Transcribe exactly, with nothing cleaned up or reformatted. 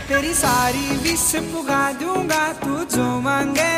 तेरी सारी विश पुगा दूंगा, तू जो मांगे